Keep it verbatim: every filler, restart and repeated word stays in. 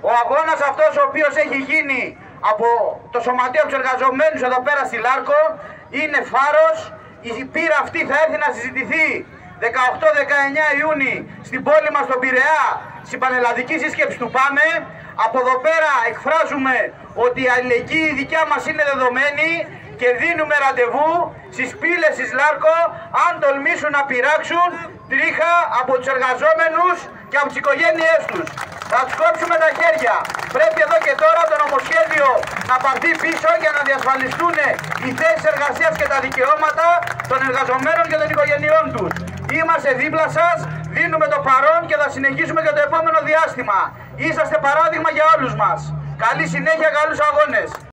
Ο αγώνας αυτός ο οποίος έχει γίνει από το Σωματείο του Εργαζομένους εδώ πέρα στη Λάρκο είναι φάρος. Η πείρα αυτή θα έρθει να συζητηθεί δεκαοκτώ δεκαεννιά Ιούνιου στην πόλη μας στον Πειραιά, στην πανελλαδική σύσκεψη του ΠΑΜΕ. Από εδώ πέρα εκφράζουμε ότι η αλληλεγγύη δικιά μας είναι δεδομένη και δίνουμε ραντεβού στις πύλες της Λάρκο αν τολμήσουν να πειράξουν τρίχα από τους εργαζόμενους και από τις οικογένειές τους. Θα τους κόψουμε τα χέρια. Πρέπει εδώ και τώρα το νομοσχέδιο να πάρθει πίσω για να διασφαλιστούν οι θέσεις εργασίας και τα δικαιώματα των εργαζομένων και των οικογενειών τους. Είμαστε δίπλα σας, δίνουμε το παρόν και θα συνεχίσουμε και το επόμενο διάστημα. Είσαστε παράδειγμα για όλους μας. Καλή συνέχεια, καλούς αγώνες.